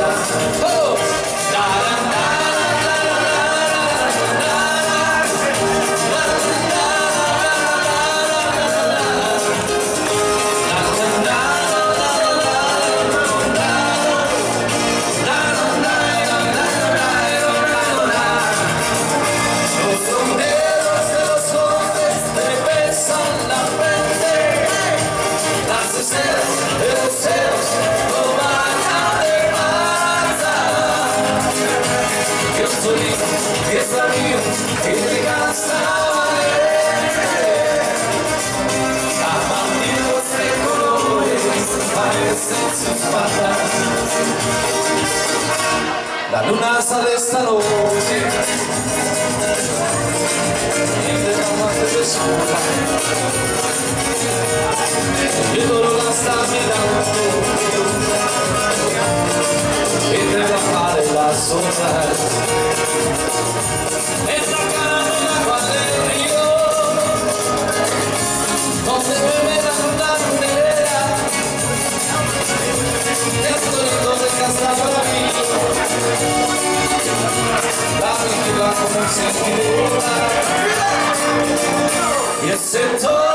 La luna sale esta noche y te da más de sola. El ídolo la está mirando y te baja de las olas. En la cara del río donde bebe la bandera, estoy de casa para mí. La vigila como se quiera y ese todo.